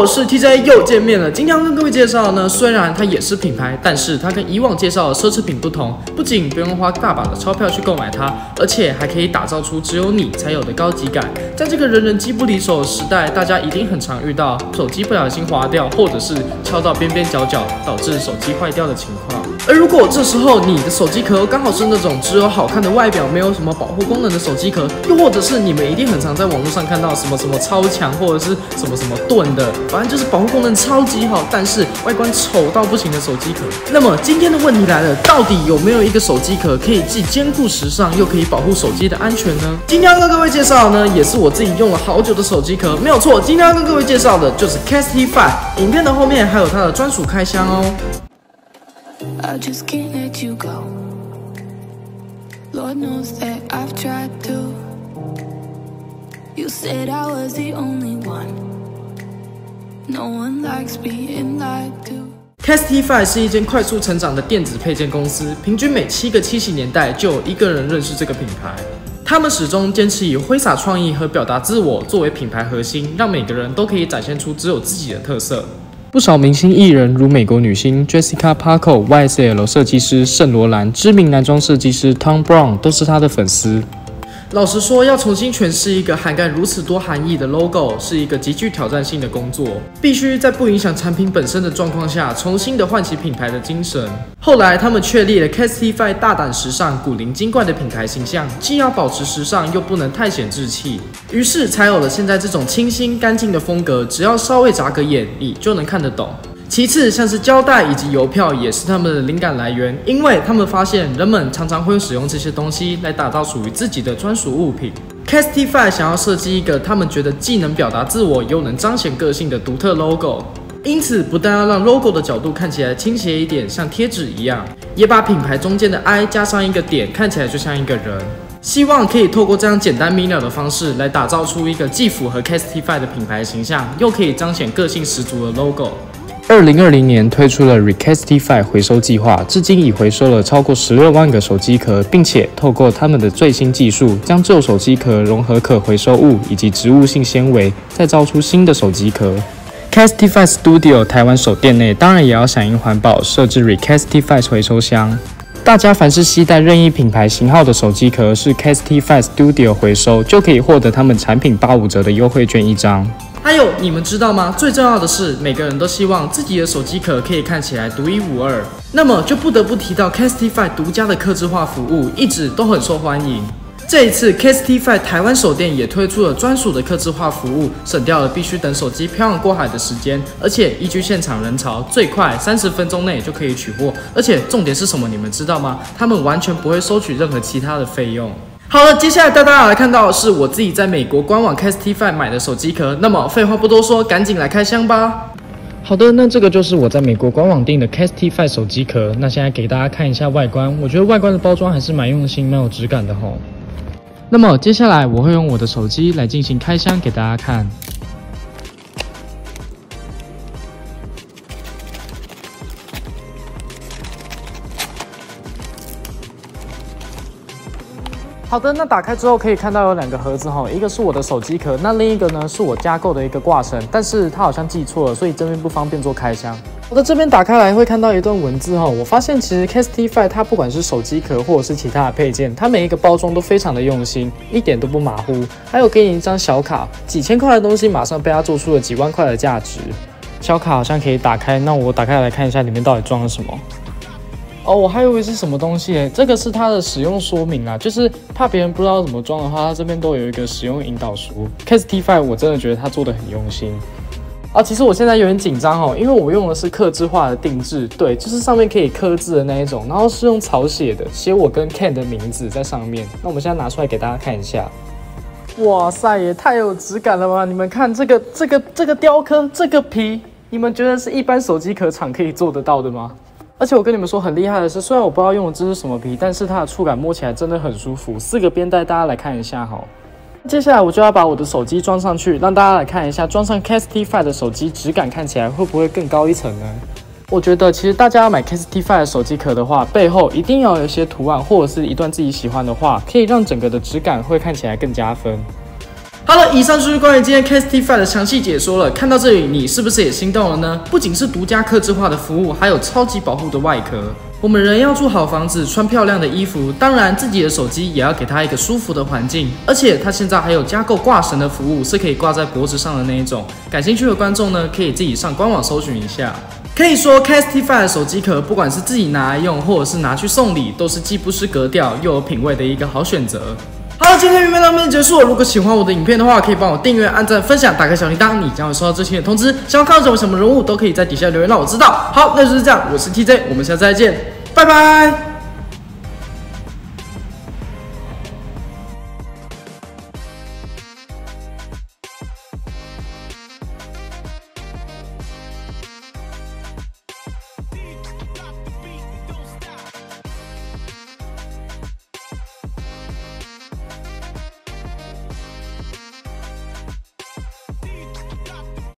我是 TJ 又见面了。今天要跟各位介绍的呢，虽然它也是品牌，但是它跟以往介绍的奢侈品不同，不仅不用花大把的钞票去购买它，而且还可以打造出只有你才有的高级感。在这个人人机不离手的时代，大家一定很常遇到手机不小心滑掉，或者是敲到边边角角，导致手机坏掉的情况。而如果这时候你的手机壳刚好是那种只有好看的外表，没有什么保护功能的手机壳，又或者是你们一定很常在网络上看到什么超强，或者是什么钝的，反正就是保护功能超级好，但是外观丑到不行的手机壳。那么今天的问题来了，到底有没有一个手机壳可以既兼顾时尚，又可以保护手机的安全呢？今天要跟各位介绍的呢，也是我自己用了好久的手机壳，没有错。今天要跟各位介绍的就是 Castify， 影片的后面还有它的专属开箱哦。 I just can't let you go. Lord knows that I've tried to. You said I was the only one. No one likes being lied to. Castify 是一间快速成长的电子配件公司，平均每7个70年代就有1个人认识这个品牌。他们始终坚持以挥洒创意和表达自我作为品牌核心，让每个人都可以展现出只有自己的特色。不少明星艺人，如美国女星 Jessica Parker、YSL 设计师圣罗兰、知名男装设计师 Thom Browne 都是他的粉丝。老实说，要重新诠释一个涵盖如此多含义的 logo， 是一个极具挑战性的工作，必须在不影响产品本身的状况下，重新的唤起品牌的精神。后来，他们确立了 Castify 大胆时尚、古灵精怪的品牌形象，既要保持时尚，又不能太显稚气，于是才有了现在这种清新干净的风格，只要稍微眨个眼，你就能看得懂。其次，像是胶带以及邮票也是他们的灵感来源，因为他们发现人们常常会使用这些东西来打造属于自己的专属物品。Castify 想要设计一个他们觉得既能表达自我又能彰显个性的独特 logo， 因此不但要让 logo 的角度看起来倾斜一点，像贴纸一样，也把品牌中间的 I 加上一个点，看起来就像一个人。希望可以透过这样简单明了的方式来打造出一个既符合 Castify 的品牌形象，又可以彰显个性十足的 logo。2020年推出了 Recastify 回收计划，至今已回收了超过16万个手机壳，并且透过他们的最新技术，将旧手机壳融合可回收物以及植物性纤维，再造出新的手机壳。Castify Studio 台湾首店内当然也要响应环保，设置 Recastify 回收箱。大家凡是携带任意品牌型号的手机壳，是 Castify Studio 回收，就可以获得他们产品85折的优惠券1张。还有，你们知道吗？最重要的是，每个人都希望自己的手机壳可以看起来独一无二，那么就不得不提到 Castify 独家的客制化服务，一直都很受欢迎。这一次 Castify 台湾首店也推出了专属的客制化服务，省掉了必须等手机漂洋过海的时间，而且依据现场人潮，最快30分钟内就可以取货。而且重点是什么？你们知道吗？他们完全不会收取任何其他的费用。好了，接下来带大家来看到的是我自己在美国官网 Castify 买的手机壳。那么废话不多说，赶紧来开箱吧。好的，那这个就是我在美国官网订的 Castify 手机壳。那现在给大家看一下外观，我觉得外观的包装还是蛮用心、蛮有质感的吼。那么接下来我会用我的手机来进行开箱给大家看。好的，那打开之后可以看到有2个盒子哈，一个是我的手机壳，那另一个呢是我加购的一个挂绳，但是它好像记错了，所以这边不方便做开箱。好的，这边打开来会看到一段文字哈，我发现其实 Castify 它不管是手机壳或者是其他的配件，它每一个包装都非常的用心，一点都不马虎，还有给你一张小卡，几千块的东西马上被它做出了几万块的价值。小卡好像可以打开，那我打开来看一下里面到底装了什么。哦，我还以为是什么东西耶，这个是它的使用说明啦，就是怕别人不知道怎么装的话，它这边都有一个使用引导书。Castify 我真的觉得它做的很用心。其实我现在有点紧张哦，因为我用的是客制化的定制，对，就是上面可以刻字的那一种，然后是用草写的，写我跟 Ken 的名字在上面。那我们现在拿出来给大家看一下。哇塞，也太有质感了吧！你们看这个雕刻，这个皮，你们觉得是一般手机壳厂可以做得到的吗？而且我跟你们说很厉害的是，虽然我不知道用的这是什么皮，但是它的触感摸起来真的很舒服。4个边带，大家来看一下哈。接下来我就要把我的手机装上去，让大家来看一下装上 Castify 的手机质感看起来会不会更高一层呢？我觉得其实大家要买 Castify 的手机壳的话，背后一定要有一些图案或者是一段自己喜欢的话，可以让整个的质感会看起来更加分。 好了，以上就是关于今天 Castify 的详细解说了。看到这里，你是不是也心动了呢？不仅是独家客制化的服务，还有超级保护的外壳。我们人要住好房子，穿漂亮的衣服，当然自己的手机也要给它一个舒服的环境。而且它现在还有加购挂绳的服务，是可以挂在脖子上的那一种。感兴趣的观众呢，可以自己上官网搜寻一下。可以说 Castify 的手机壳，不管是自己拿来用，或者是拿去送礼，都是既不失格调又有品味的一个好选择。好了，今天影片到这边结束了。如果喜欢我的影片的话，可以帮我订阅、按赞、分享、打开小铃铛，你将会收到最新的通知。想要看到什么人物，都可以在底下留言让我知道。好，那就是这样，我是 TJ， 我们下次再见，拜拜。